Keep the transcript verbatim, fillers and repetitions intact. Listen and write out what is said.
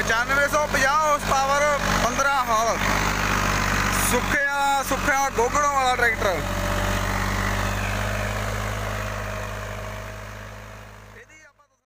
ਪਚਾਨਵੇਂ ਸੌ ਪੰਜਾਹ ਹਾਰਸ ਪਾਵਰ, ਪੰਦਰਾਂ ਹਲ, ਸੁੱਖਿਆ ਸੁੱਖਿਆ ਗੋਗੜੋਂ ਵਾਲਾ ਟਰੈਕਟਰ।